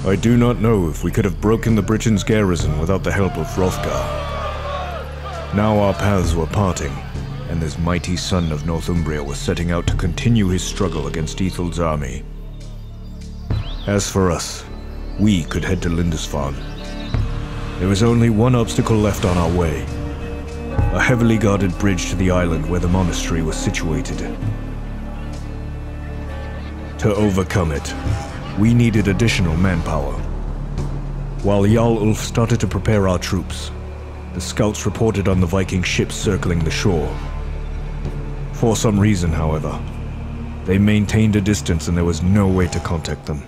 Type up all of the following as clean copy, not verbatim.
I do not know if we could have broken the Britain's garrison without the help of Hrothgar. Now our paths were parting, and this mighty son of Northumbria was setting out to continue his struggle against Ethel's army. As for us, we could head to Lindisfarne. There was only one obstacle left on our way. A heavily guarded bridge to the island where the monastery was situated. To overcome it, we needed additional manpower. While Jarl Ulf started to prepare our troops, the scouts reported on the Viking ships circling the shore. For some reason, however, they maintained a distance and there was no way to contact them.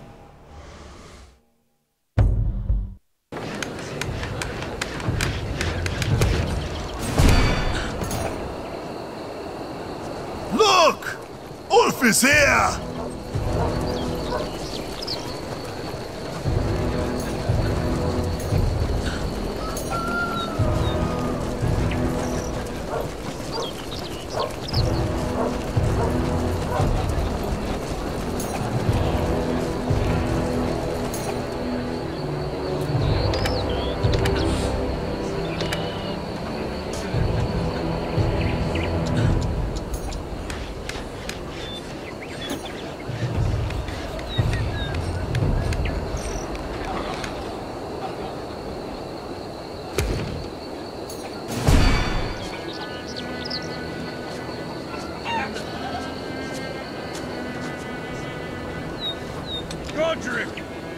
Look! Ulf is here! Godric!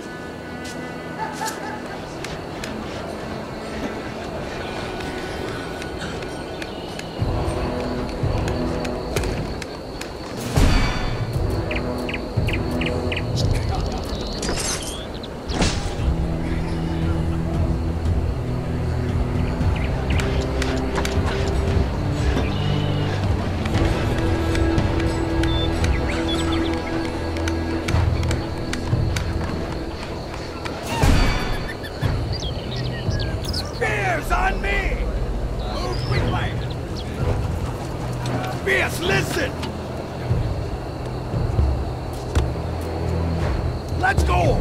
On me! Move quickly! Fierce, listen! Let's go!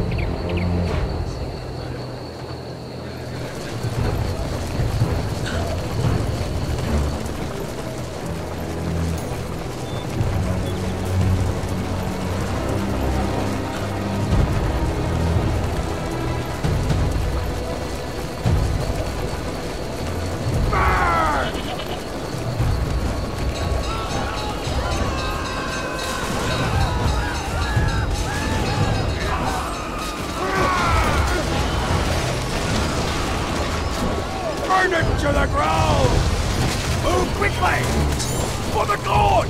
Burn it to the ground! Move quickly! For the gold!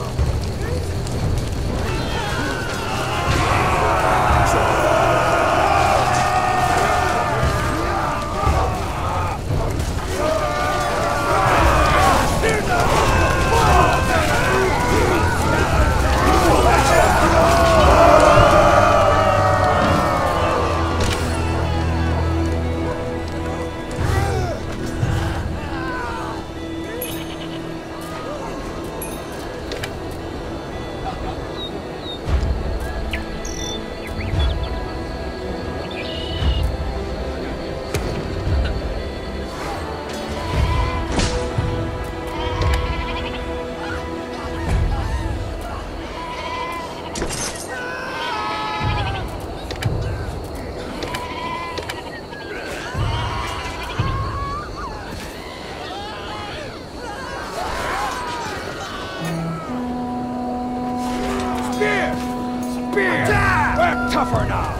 Spear! Attack! We're tougher now!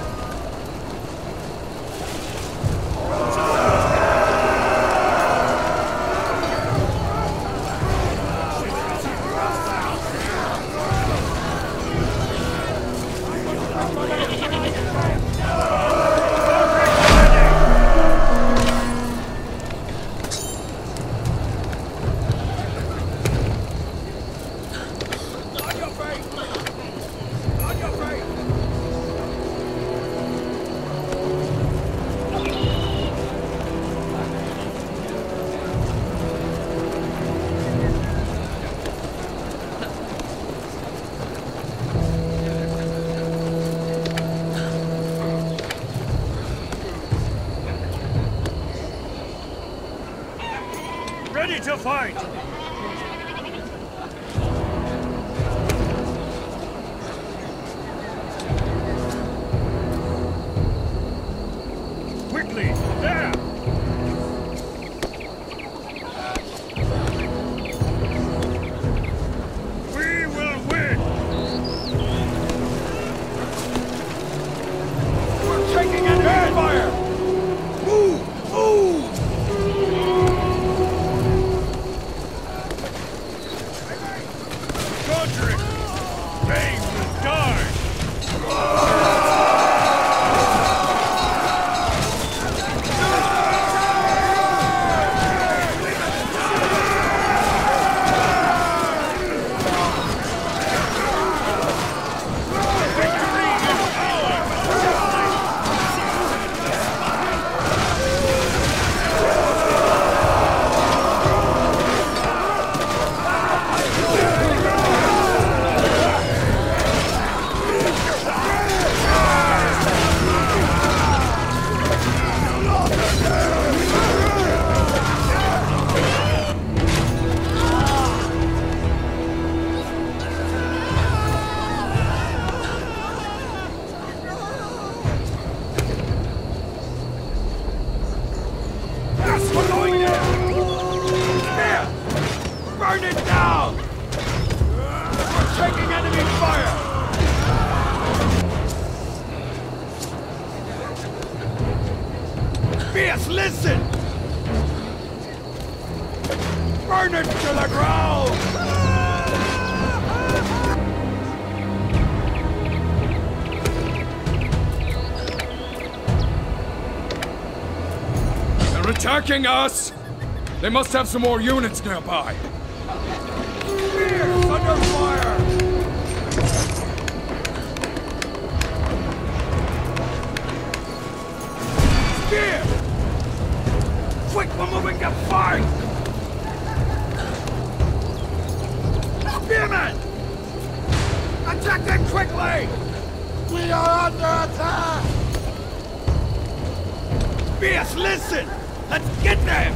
Ready to fight! Quickly! There! We will win! We're taking enemy fire! Move! Move! Godric! They will die! Yes, we're going down! Here! Burn it down! We're taking enemy fire! Fierce, listen! Burn it to the ground! They're attacking us! They must have some more units nearby. Fierce, under fire! Spear! Quick, we're moving to fight! Spearmen! Attack them quickly! We are under attack! Fierce, listen! Let's get them!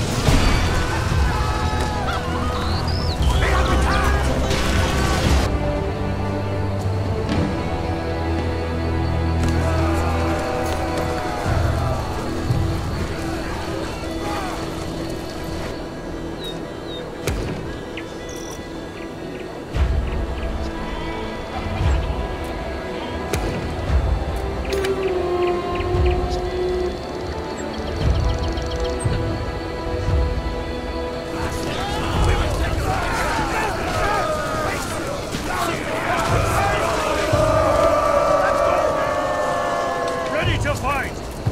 Ready to fight!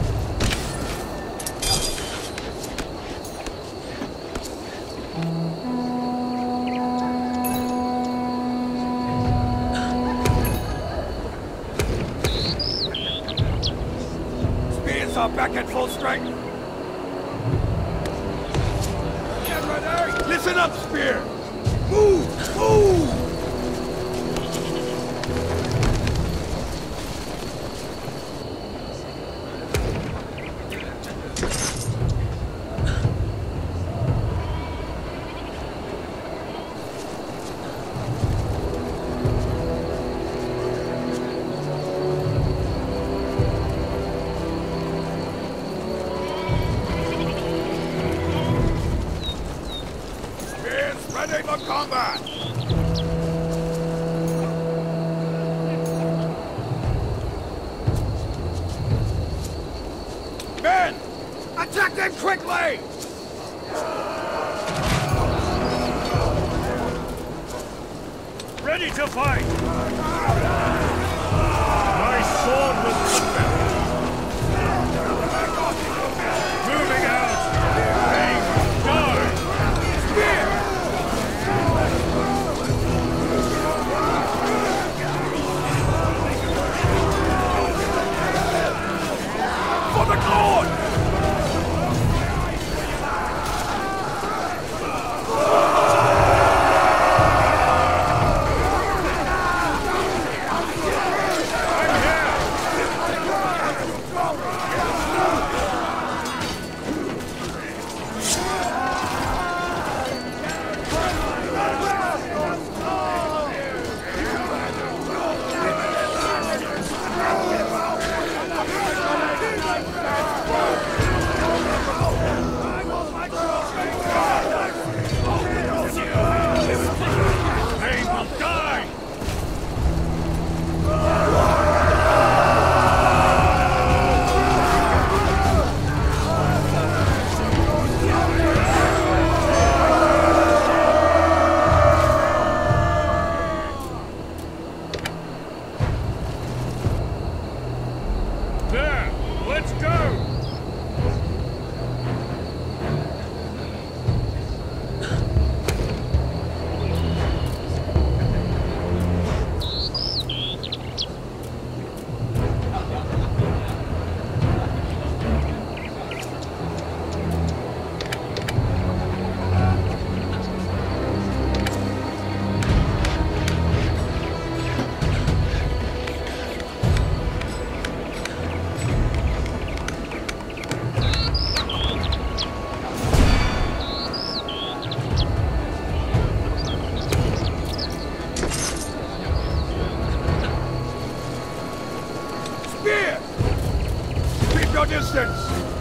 Spears are back at full strength! Get ready! Listen up, Spear! Move! Move! Ready for combat! Men! Attack them quickly! Ready to fight! My sword will compel! Moving out! Aim! Guard! Spear! For the Lord! I'm here! resistance!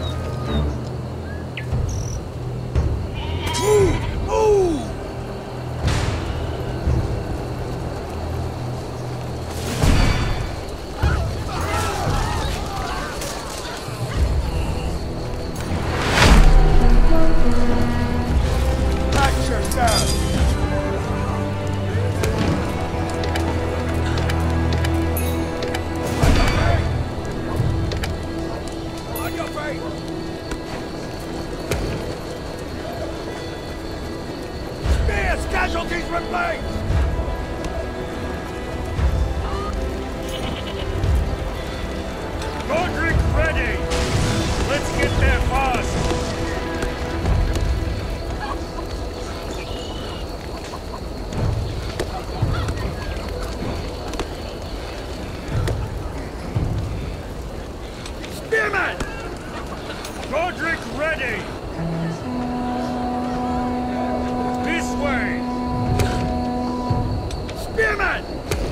Move! Move! Action now! Casualties replaced! Godric ready! Let's get there fast! Spearman! Godric ready! This way! Spearman!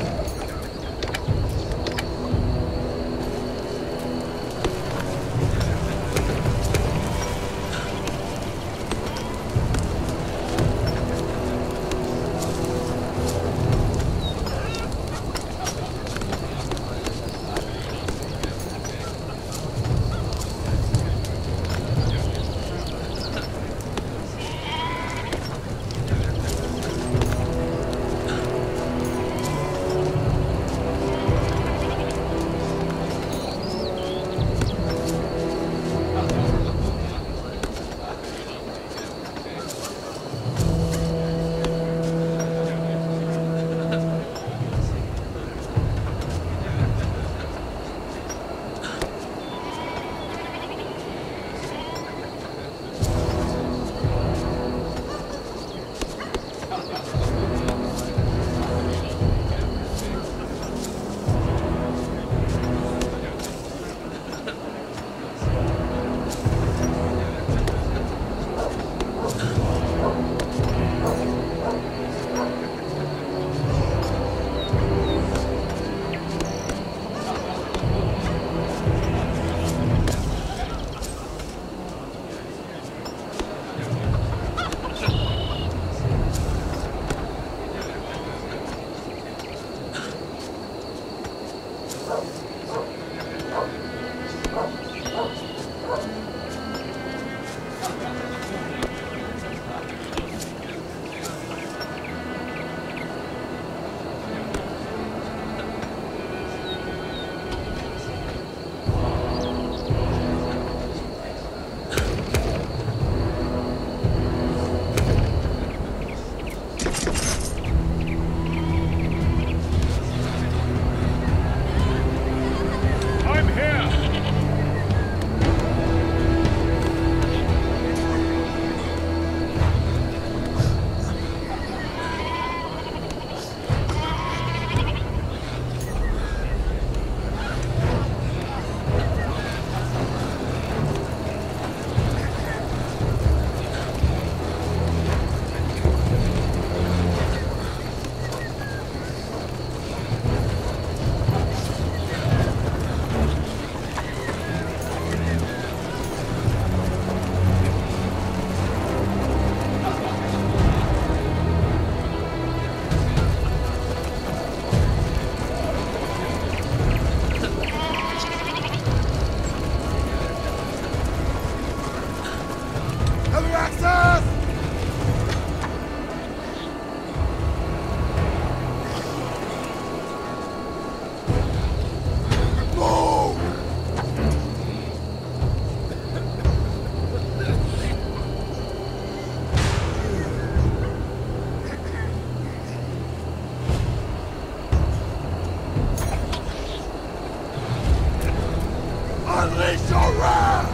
Unleash your wrath!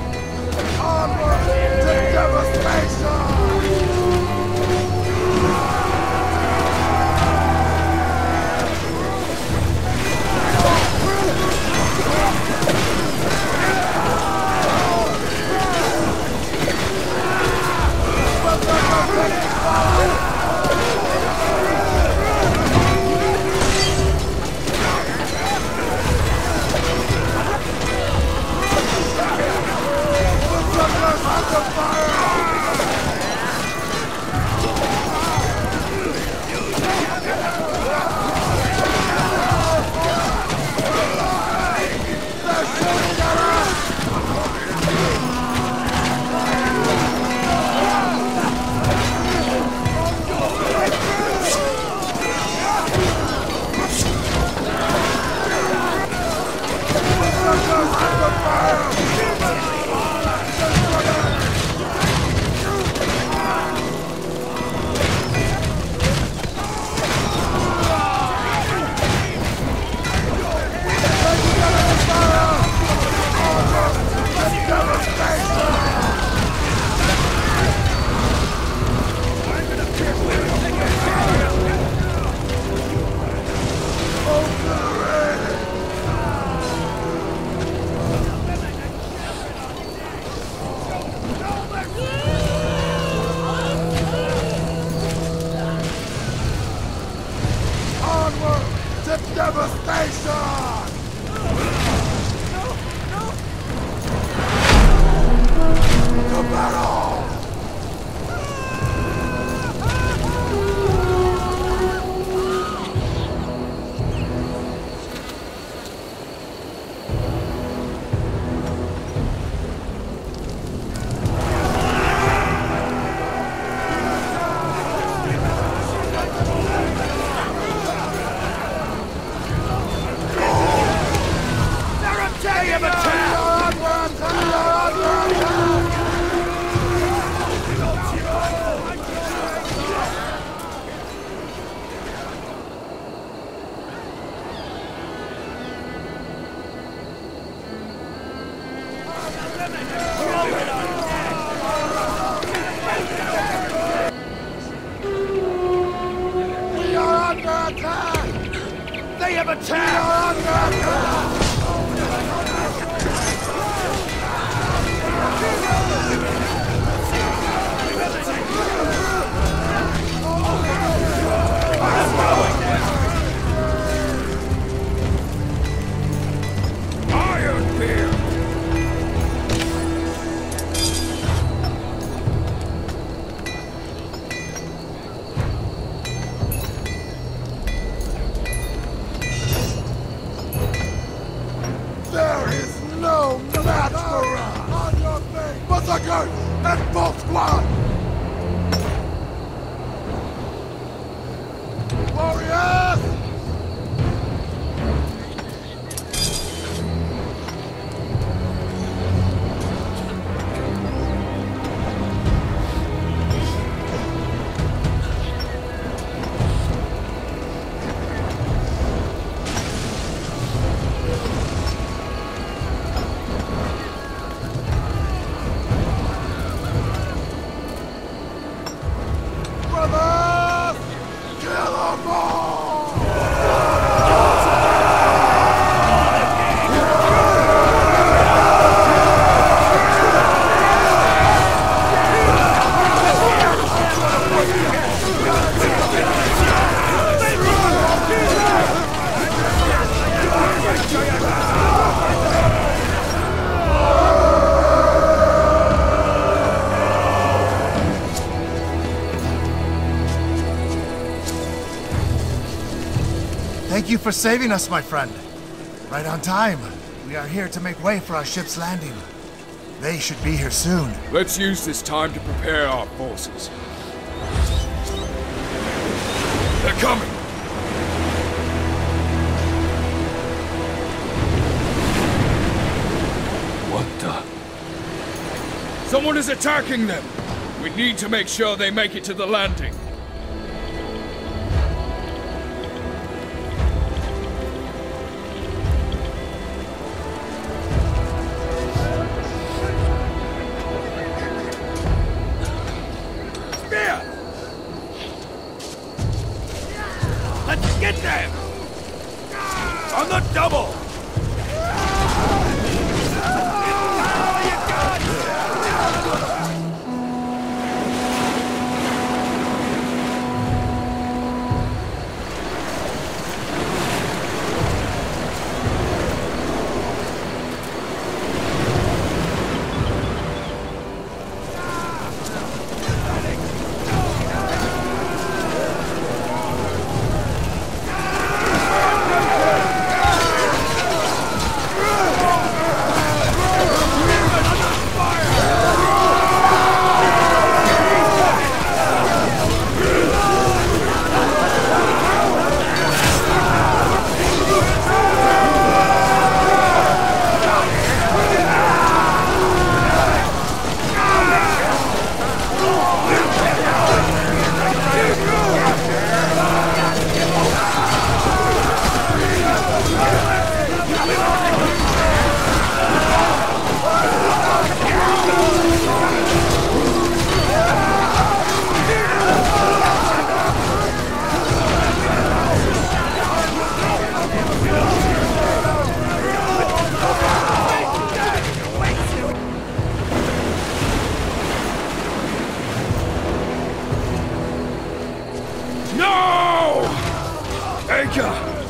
Onward to devastation! to devastation! To battle! They have attacked! Iron Beard! There is no match for us! On your feet! Berserker and full squad! Warriors! Brothers! Kill them all! Thank you for saving us, my friend. Right on time. We are here to make way for our ship's landing. They should be here soon. Let's use this time to prepare our forces. They're coming! What the? Someone is attacking them! We need to make sure they make it to the landing. Let's get them! On the double!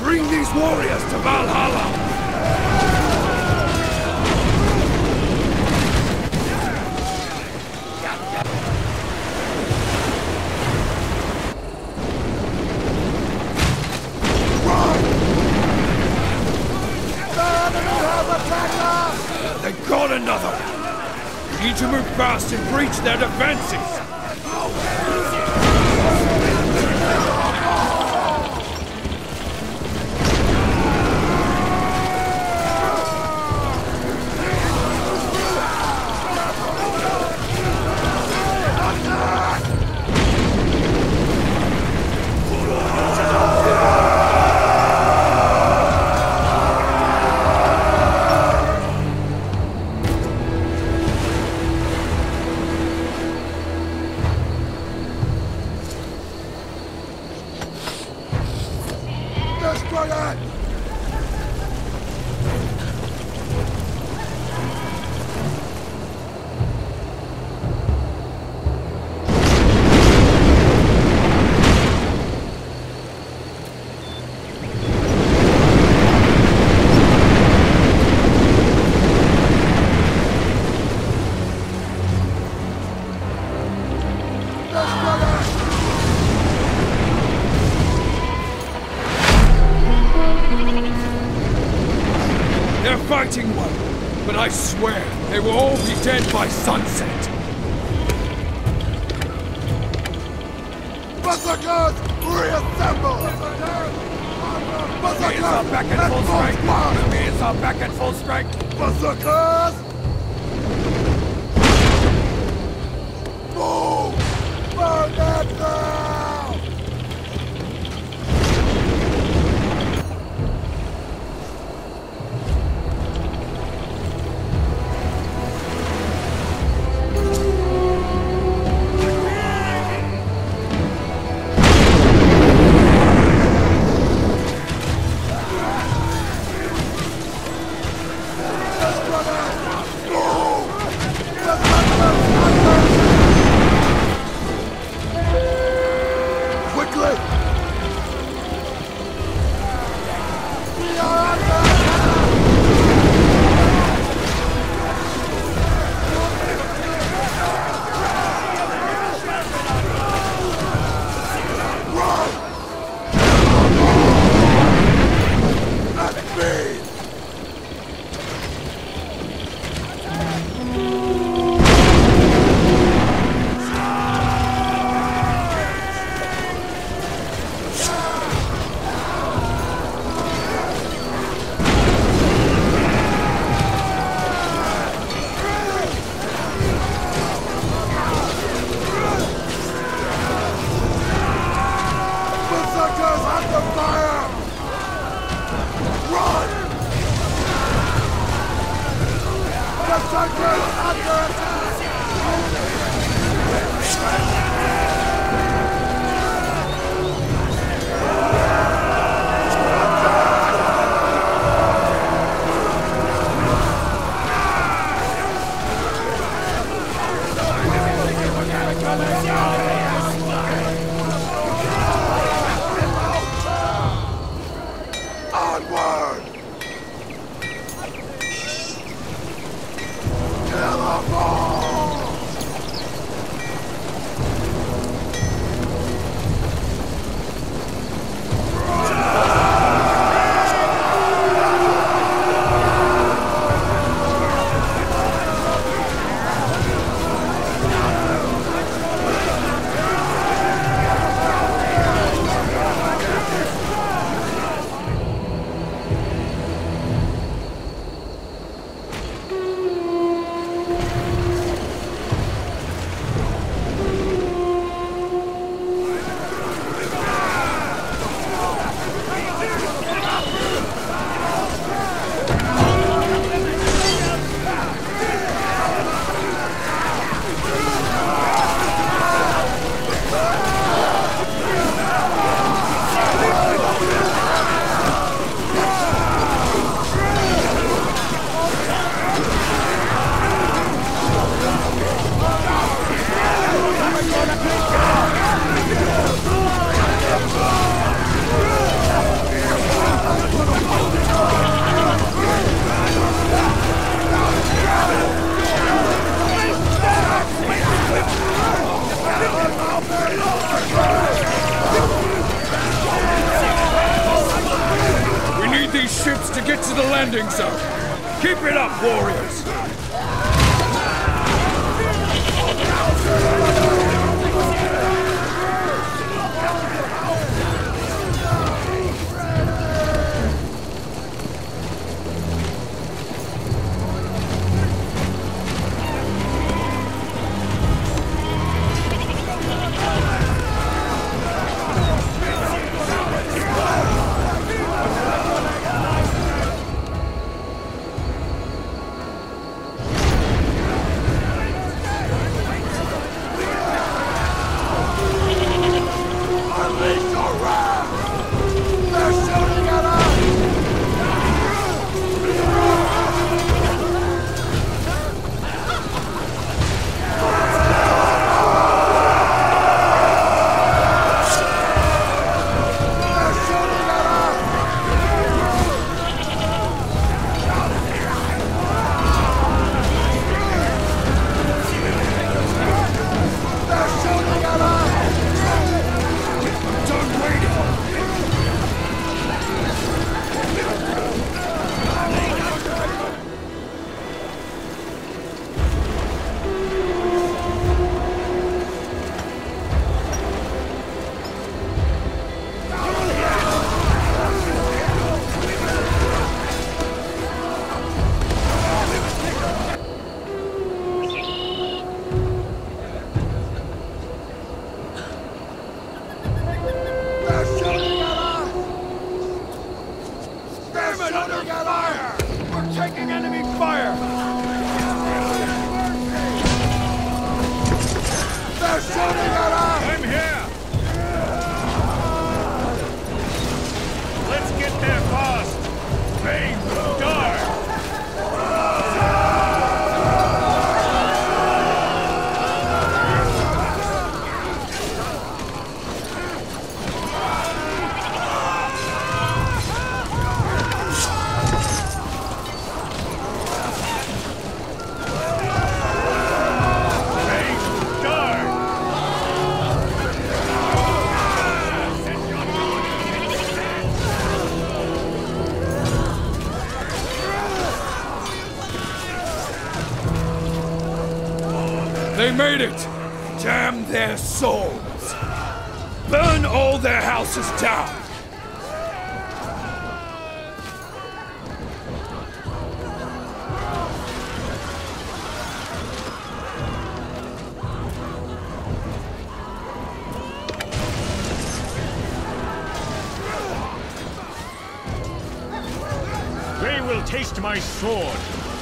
Bring these warriors to Valhalla! They got another! We need to move fast and breach their defenses! They're fighting well, but I swear they will all be dead by sunset. Berserkers, reassemble! Berserkers, are back at full strength! Enemies are back at full strength! Berserkers! Move! Burn that down! these ships to get to the landing zone. Keep it up, warriors! Taking enemy fire! They're shooting at us! I'm here! Let's get there fast! Aim, guard! They made it! Damn their souls! Burn all their houses down! They will taste my sword!